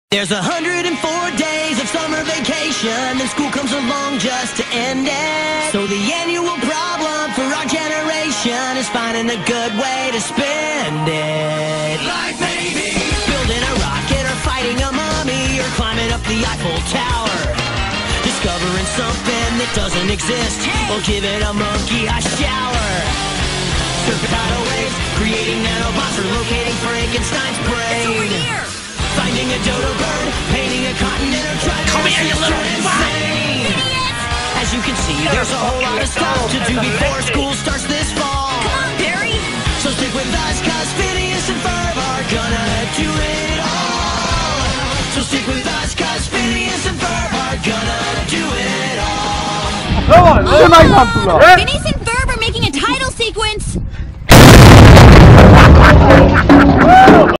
There's 104 days of summer vacation, and school comes along just to end it. So the annual problem for our generation is finding a good way to spend it. Like maybe building a rocket or fighting a mummy or climbing up the Eiffel Tower. Discovering something that doesn't exist or giving a monkey a shower. Surfing tidal waves, creating nanobots or locating Frankenstein's brain. It's over here! Finding a dodo bird, painting a continent, or driving Come here, you little insane. As you can see, there's a whole lot of stuff to do before school starts this fall. Come on, Barry! So stick with us, cause Phineas and Ferb are gonna do it all. So stick with us, cause Phineas and Ferb are gonna do it all. Phineas and Ferb are making a title sequence!